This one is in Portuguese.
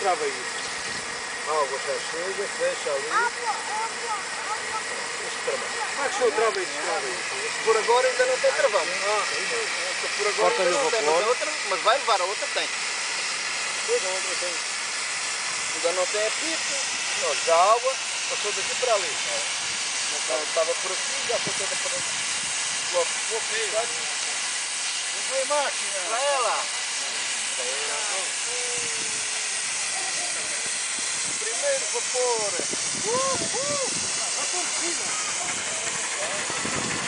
trava isso. A água já chega, fecha ali. Deixa travar. Como é que o senhor trava isso? Trava isso? Por agora ainda não tem travado. Por agora Corta-lhe ainda o não tem, vapor. mas, mas vai levar, a outra tem. Pois a outra tem. Ainda não tem a pista. Olha, já a água passou daqui para ali. Estava por aqui, já foi toda para ali. Logo, pouco, Não foi máquina. vai lá. Primeiro vapor. Vai por cima.